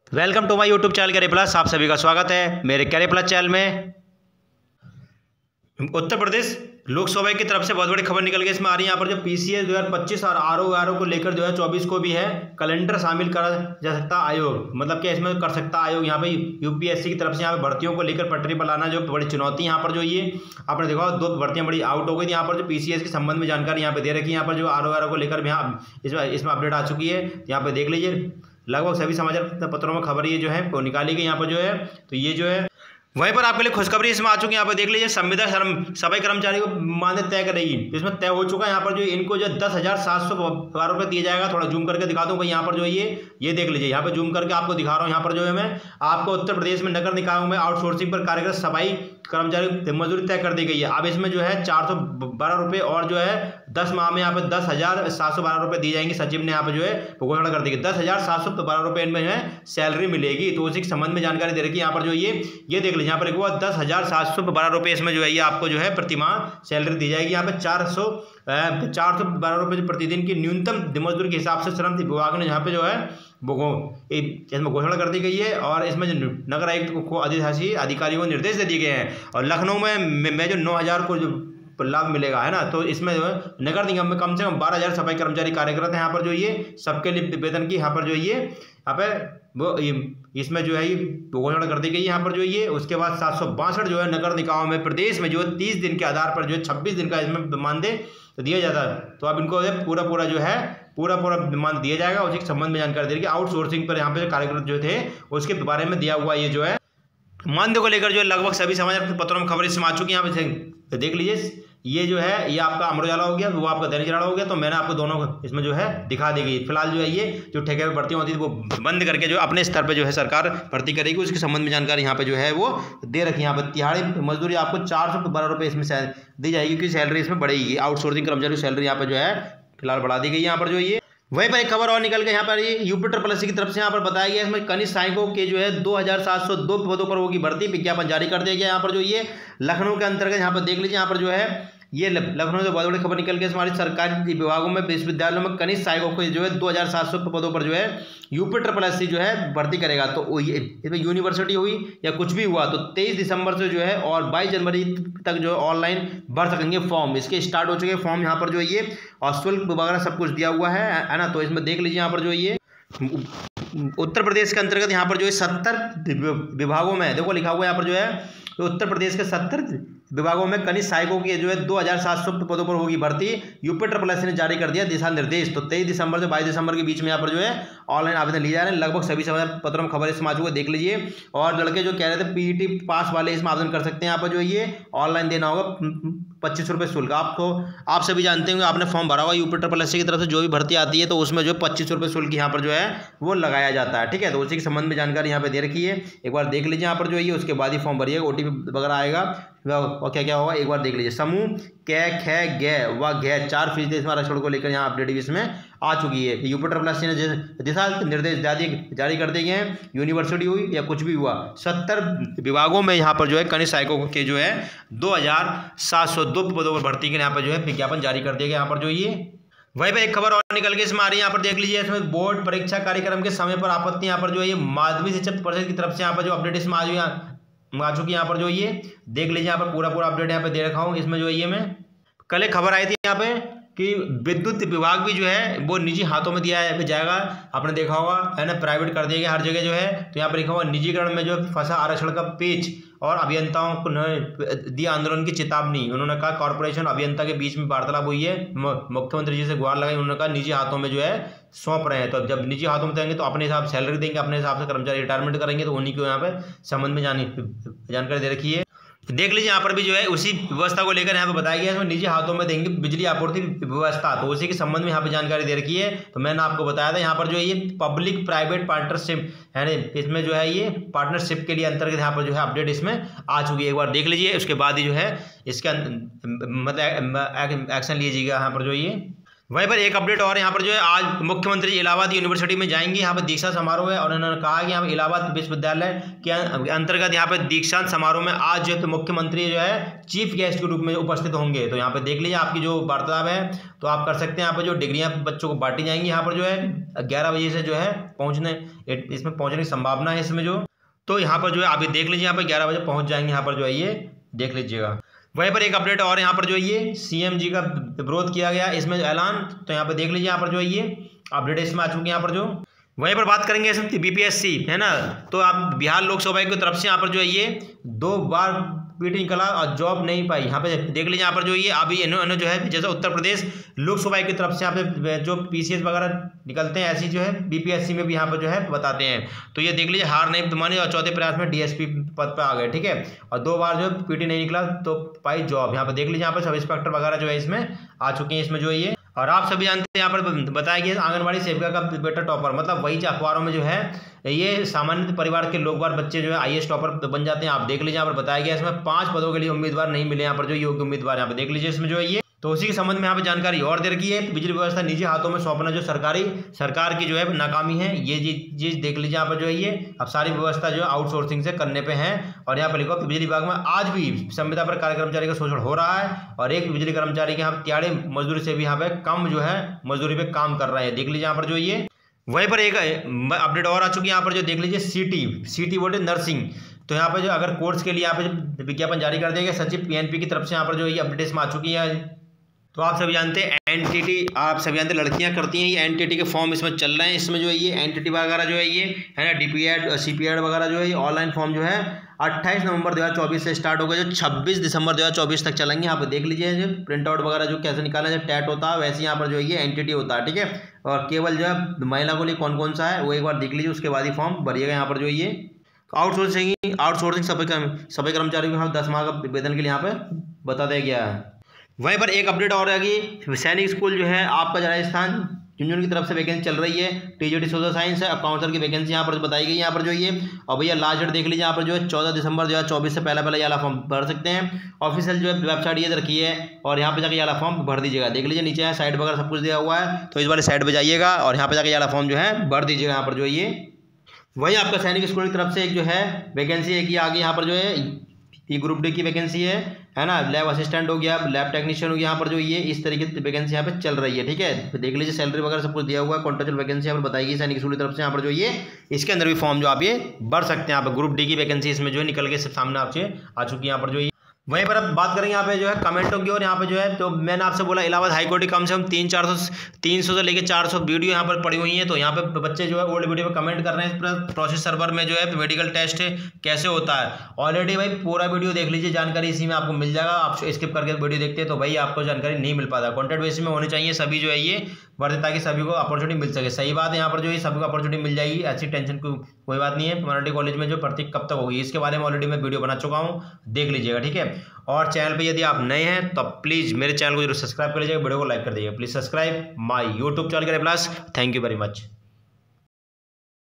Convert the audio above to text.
Welcome to my YouTube channel career plus. आप सभी का स्वागत है मेरे कैरियर प्लस चैनल में। उत्तर प्रदेश लोकसभा की तरफ से बहुत बड़ी खबर निकल गई इसमें आ रही है। यहाँ पर जो पीसीएस 2025 और आरओ को लेकर 2024 को भी है कैलेंडर शामिल करा जा सकता आयोग, मतलब क्या इसमें कर सकता आयोग। यहाँ पे यूपीएससी की तरफ से यहाँ पे भर्तियों को लेकर पटरी पर लाना जो बड़ी चुनौती यहाँ पर जो ये आपने देखा 2 भर्तियां बड़ी आउट हो गई थी। यहाँ पर जो पीसीएस के संबंध में जानकारी यहाँ पे दे रखी है। यहाँ पर जो आरओ को लेकर भी यहाँ इसमें अपडेट आ चुकी है। यहाँ पे देख लीजिए लगभग सभी समाचार पत्रों में खबर ये जो है वो निकाली गई। यहाँ पर जो है तो ये जो है वहीं पर आपके लिए खुशखबरी इसमें आ चुकी है। यहाँ पर देख लीजिए संविदा सफाई कर्मचारी को मानदेय तय करेगी, इसमें तय हो चुका है। यहाँ पर जो इनको जो 10,712 रुपये दिया जाएगा। थोड़ा जूम करके दिखा दूँ भाई। यहाँ पर जो ये देख लीजिए, यहाँ पर जूम करके आपको दिखा रहा हूँ। यहाँ पर जो है मैं आपको उत्तर प्रदेश में नगर निकायों में आउटसोर्सिंग पर कार्यरत सफाई कर्मचारी मजदूरी तय कर दी गई है। अब इसमें जो है 412 रुपये और जो है 10 माह में यहाँ पे 10,712 रुपये दी जाएंगे। सचिव ने यहाँ पे जो है घोषणा कर दी है 10,712 रुपये इनमें जो है सैलरी मिलेगी। तो उसी के संबंध में जानकारी दे रखी है। यहाँ पर जो ये देख लीजिए, यहाँ पर एक 10,712 रुपये इसमें जो है ये आपको जो है प्रतिमाह सैलरी दी जाएगी। यहाँ पे 412 रुपये प्रतिदिन की न्यूनतम मजदूरी के हिसाब से श्रम विभाग ने यहाँ पे जो है इसमें घोषणा कर दी गई है। और इसमें जो नगर आयुक्त को अधिशासी अधिकारियों को निर्देश दे दिए गए हैं। और लखनऊ में जो 9,000 को जो लाभ मिलेगा है ना, तो इसमें जो है नगर निगम में कम से कम 12,000 सफाई कर्मचारी कार्यरत हैं। यहाँ पर जो ये सबके लिए वेतन की यहाँ पर जो यहाँ पे वो इसमें जो है ये घोषणा कर दी गई है। यहाँ पर जो ये उसके बाद 762 जो है नगर निकायों में प्रदेश में जो है 30 दिन के आधार पर जो है 26 दिन का इसमें मानदेय दिया जाता है। तो अब इनको पूरा जो है पूरा मान दिया जाएगा। उसी के संबंध में जानकारी दे रही है। आउटसोर्सिंग पर यहाँ पे कार्यरत जो थे उसके बारे में दिया हुआ ये जो है मानदेय को लेकर जो है लगभग सभी समाचार पत्रों में खबर इसमें आ चुकी है। यहाँ पे देख लीजिए, ये जो है ये आपका अमर उजाला हो गया, वो आपका दैनिक जागरण हो गया। तो मैंने आपको दोनों इसमें जो है दिखा दी गई। फिलहाल जो है ये जो ठेके पर भर्तियां होती थी वो बंद करके जो अपने स्तर पे जो है सरकार भर्ती करेगी। उसके संबंध में जानकारी यहाँ पे जो है वो दे रखी है। यहाँ पर तिहाड़ी मजदूरी आपको 412 रुपये इसमें दी जाएगी, क्योंकि सैलरी इसमें बढ़ेगी। आउटसोर्सिंग कर्मचारी की सैलरी यहाँ पर जो है फिलहाल बढ़ा दी गई। यहाँ पर जो ये वहीं पर एक खबर और निकल के यहाँ पर यूपी ट्रिपल एससी की तरफ से यहाँ पर बताया गया है इसमें कनिष्ठ सहायकों के जो है 2,702 पदों पर होगी भर्ती। विज्ञापन जारी कर दिया गया। यहाँ पर जो ये लखनऊ के अंतर्गत यहाँ पर देख लीजिए, यहाँ पर जो है ये लखनऊ से बहुत बड़ी खबर निकल के हमारी सरकारी विभागों में विश्वविद्यालयों में कनिष्ठ सहायकों को जो है 2,700 पदों पर जो है यूपी ट्रिपल एससी जो है भर्ती करेगा। तो ये इसमें यूनिवर्सिटी हुई या कुछ भी हुआ तो 23 दिसंबर से जो है और 22 जनवरी तक जो है ऑनलाइन भर सकेंगे फॉर्म। इसके स्टार्ट हो चुके हैं फॉर्म। यहाँ पर जो ये और शुल्क वगैरह सब कुछ दिया हुआ है ना। तो इसमें देख लीजिए, यहाँ पर जो ये उत्तर प्रदेश के अंतर्गत यहाँ पर जो है 70 विभागों में देखो लिखा हुआ है। यहाँ पर जो है तो उत्तर प्रदेश के 70 विभागों में कनिष्ठ सहायकों की जो है 2,700 पदों पर होगी भर्ती। यूपी ट्रिपल एससी ने जारी कर दिया दिशा निर्देश। तो 23 दिसंबर से 22 दिसंबर के बीच में यहाँ पर जो है ऑनलाइन आवेदन लिए जा रहे हैं। लगभग सभी समाचार पत्रों में खबर इसमें आ चुकी है, देख लीजिए। और लड़के जो कह रहे थे पीईटी पास वाले इसमें आवेदन कर सकते हैं। यहाँ पर जो ये ऑनलाइन देना होगा 25 रुपये शुल्क। आप सभी जानते होंगे, आपने फॉर्म भरा होगा यूपी ट्रिपल एससी की तरफ से जो भी भर्ती आती है तो उसमें जो 25 रुपये शुल्क यहाँ पर जो है वो लगाया जाता है। ठीक है, तो उसी के संबंध में जानकारी यहाँ पे दे रखी है। एक बार देख लीजिए यहाँ पर जो है उसके बाद ही फॉर्म भरिएगा, ओटीपी वगैरह आएगा और क्या क्या होगा एक बार देख लीजिए। समूह कै ख ग व घ 4% इसमें आरक्षण को लेकर यहाँ अपडेट इसमें आ चुकी है। यूपी ट्रिपल एससी ने दिशा निर्देश जारी कर दिए गए हैं। यूनिवर्सिटी हुई या कुछ भी हुआ 70 विभागों में यहाँ पर जो है कनिष्ठ सहायकों के जो है 2,702 पदों पर भर्ती के यहाँ पर जो है विज्ञापन जारी कर दिया गया। यहाँ पर जो ये वहीं पर एक खबर और निकल के इसमें आ रही है। यहाँ पर देख लीजिए, इसमें बोर्ड परीक्षा कार्यक्रम के समय पर आपत्ति यहाँ पर जो है माध्यमिक शिक्षा परिषद की तरफ से यहाँ पर जो अपडेट इसमें आ चुकी है। यहाँ पर जो ये देख लीजिए, यहाँ पर पूरा अपडेट यहाँ पे दे रखा हूँ। इसमें जो ये मैं कल एक खबर आई थी यहाँ पे कि विद्युत विभाग भी जो है वो निजी हाथों में दिया जाएगा। आपने देखा होगा है ना, प्राइवेट कर दिया गया हर जगह जो है। तो यहाँ पर लिखा हुआ निजीकरण में जो फंसा आरक्षण का पेच और अभियंताओं को दी आंदोलन की चेतावनी। उन्होंने कहा कॉर्पोरेशन अभियंता के बीच में वार्तालाप हुई है, मुख्यमंत्री जी से गुहार लगाई। उन्होंने कहा निजी हाथों में जो है सौंप रहे हैं। तो जब निजी हाथों में देंगे तो अपने हिसाब से सैलरी देंगे, अपने हिसाब से कर्मचारी रिटायरमेंट करेंगे। तो उन्हीं को यहाँ पे संबंध में जानकारी दे रखी है। देख लीजिए, यहाँ पर भी जो है उसी व्यवस्था को लेकर यहाँ पे बताया गया है। इसमें निजी हाथों में देंगे बिजली आपूर्ति व्यवस्था, तो उसी के संबंध में यहाँ पे जानकारी दे रखी है। तो मैंने आपको बताया था यहाँ पर जो है ये पब्लिक प्राइवेट पार्टनरशिप है ना, इसमें जो है ये पार्टनरशिप के लिए अंतर्गत यहाँ पर जो है अपडेट इसमें आ चुकी है। एक बार देख लीजिए, उसके बाद ही जो है इसके मतलब एक्शन लीजिएगा। यहाँ पर जो ये वहीं पर एक अपडेट और यहाँ पर जो है, आज मुख्यमंत्री इलाहाबाद यूनिवर्सिटी में जाएंगे। यहाँ पर दीक्षा समारोह है और उन्होंने कहा कि यहाँ पर इलाहाबाद विश्वविद्यालय के अंतर्गत यहाँ पर दीक्षांत समारोह में आज जो है तो मुख्यमंत्री जो है चीफ गेस्ट के रूप में उपस्थित होंगे। तो यहाँ पर देख लीजिए आपकी जो वार्तालाप है तो आप कर सकते हैं। यहाँ पर जो डिग्रियाँ बच्चों को बांटी जाएंगी यहाँ पर जो है 11 बजे से जो है इसमें पहुँचने की संभावना है इसमें जो। तो यहाँ पर जो है अभी देख लीजिए, यहाँ पर 11 बजे पहुँच जाएंगे यहाँ पर जो है, ये देख लीजिएगा। वहीं पर एक अपडेट और यहाँ पर जो है ये सीएम जी का विरोध किया गया इसमें ऐलान। तो यहाँ पर देख लीजिए, यहाँ पर जो है ये अपडेट इसमें आ चुकी है यहाँ पर जो। वहीं पर बात करेंगे इसमें बीपीएससी है ना, तो आप बिहार लोकसभा की तरफ से यहाँ पर जो है ये 2 बार पीटी निकला और जॉब नहीं पाई। यहाँ पे देख लीजिए, यहाँ पर जो ये अभी इन्होंने जो है जैसे उत्तर प्रदेश लोकसभा की तरफ से यहाँ पे जो पीसीएस वगैरह निकलते हैं ऐसी जो है बीपीएससी में भी यहाँ पर जो है बताते हैं। तो ये देख लीजिए, हार नहीं मानी और चौथे प्रयास में डीएसपी पद पर आ गए, ठीक है। और 2 बार जो पीटी नहीं निकला तो पाई जॉब। यहाँ पर देख लीजिए, यहाँ पर सब इंस्पेक्टर वगैरह जो है इसमें आ चुके हैं इसमें जो ये। और आप सभी जानते हैं यहाँ पर बताया गया आंगनबाड़ी सेविका का बेटा टॉपर, मतलब वही अखबारों में जो है ये सामान्य परिवार के लोग बार बच्चे जो है आईएएस टॉपर बन जाते हैं। आप देख लीजिए, यहाँ पर बताया गया इसमें 5 पदों के लिए उम्मीदवार नहीं मिले यहाँ पर जो योग्य उम्मीदवार। यहाँ पर देख लीजिए इसमें जो है ये। तो उसी के संबंध में यहाँ पे जानकारी और दे रखी है। बिजली व्यवस्था निजी हाथों में सौंपना जो सरकार की जो है नाकामी है, ये चीज देख लीजिए यहाँ पर जो है ये। अब सारी व्यवस्था जो है आउटसोर्सिंग से करने पे है। और यहाँ पर लिखा बिजली विभाग में आज भी संविदा पर कार्य कर्मचारी का शोषण हो रहा है और एक बिजली कर्मचारी के यहाँ तिहाड़ी मजदूरी से भी यहाँ पे कम जो है मजदूरी पे काम कर रहे हैं। देख लीजिए यहाँ पर जो ये। वहीं पर एक अपडेट और आ चुकी है यहाँ पर जो देख लीजिए, सीटी बोर्ड नर्सिंग। तो यहाँ पर जो अगर कोर्स के लिए यहाँ पे विज्ञापन जारी कर दिया गया सचिव पीएनपी की तरफ से, यहाँ पर जो ये अपडेट्स में आ चुकी है। तो आप सभी जानते हैं एनटीटी, आप सभी जानते हैं लड़कियां करती हैं ये एनटीटी के फॉर्म इसमें चल रहे हैं। इसमें जो है ये एनटीटी वगैरह जो है ये है ना, डीपीएड सीपीएड वगैरह जो है ये ऑनलाइन फॉर्म जो है 28 नवंबर 2024 से स्टार्ट होगा, जो 26 दिसंबर 2024 तक चलेंगे। यहाँ पर देख लीजिए जो प्रिंट आउट वगैरह जो कैसे निकाला जाए, टैट होता है वैसे यहाँ पर जो है ये एनटीटी होता है, ठीक है। और केवल जो है महिला को लिए कौन कौन सा है वो एक बार देख लीजिए, उसके बाद ही फॉर्म भरिएगा यहाँ पर जो ये। आउटसोर्सिंग सभी कर्मचारियों को 10 माह का वेतन के लिए यहाँ पे बता दिया गया है। वहीं पर एक अपडेट और आएगी, सैनिक स्कूल जो है आपका राजस्थान झुंझुनू की तरफ से वैकेंसी चल रही है। टीजीटी सोशल साइंस है, काउंसलर की वैकेंसी यहाँ पर बताई गई यहाँ पर जो ये। और भैया लास्ट डेट देख लीजिए यहाँ पर जो है 14 दिसंबर 2024 से पहले ये वाला फॉर्म भर सकते हैं। ऑफिशियल जो है वेबसाइट ये रखी है और यहाँ पे जाकर ये वाला फॉर्म भर दीजिएगा। देख लीजिए नीचे है साइट वगैरह सब कुछ दिया हुआ है, तो इस वाले साइट पर जाइएगा और यहाँ पे जाकर ये वाला फॉर्म जो है भर दीजिएगा यहाँ पर जो ये। वही आपका सैनिक स्कूल की तरफ से एक जो है वैकेंसी एक ही आगे यहाँ पर जो है ये ग्रुप डी की वैकेंसी है ना। लैब असिस्टेंट हो गया, लैब टेक्नीशियन हो गया, यहाँ पर जो ये इस तरीके की वैकेंसी यहाँ पे चल रही है, ठीक है। तो देख लीजिए सैलरी वगैरह सब कुछ दिया हुआ है। कॉन्ट्रेक्चुअल वैकेंसी यहाँ पर बताई गई सैनिक स्कूल की तरफ से, यहाँ पर जो ये इसके अंदर भी फॉर्म जो आप ये भर सकते हैं। यहाँ पर ग्रुप डी की वैकेंसी इसमें जो है निकल के सामने आपसे आ चुकी है यहाँ पर जो ये। वहीं पर अब बात करेंगे यहाँ पे जो है कमेंटों की, और यहाँ पे जो है तो मैंने आपसे बोला इलाहाबाद हाईकोर्ट की कम से कम 300 से लेकर 400 वीडियो यहाँ पर पड़ी हुई हैं। तो यहाँ पे बच्चे जो है ओल्ड वीडियो पे कमेंट कर रहे हैं इस प्रोसेस सर्वर में जो है मेडिकल टेस्ट कैसे होता है। ऑलरेडी भाई पूरा वीडियो देख लीजिए, जानकारी इसी में आपको मिल जाएगा। आप स्किप करके वीडियो देखते हैं तो भाई आपको जानकारी नहीं मिल पाता। कॉन्टेंट बेसिस में होनी चाहिए सभी जो है ये बढ़ते, ताकि सभी को अपॉर्चुनिटी मिल सके। सही बात है, यहाँ पर जो है सभी को अपॉर्चुनिटी मिल जाएगी, ऐसी टेंशन कोई बात नहीं है। मराठी कॉलेज में जो भर्ती कब तक होगी इसके बारे में ऑलरेडी मैं वीडियो बना चुका हूँ, देख लीजिएगा, ठीक है। और चैनल पे यदि आप नए हैं तो प्लीज़ मेरे चैनल को जरूर सब्सक्राइब कर लीजिएगा, वीडियो को लाइक कर दीजिएगा। Please subscribe my YouTube channel करें plus. Thank you very much.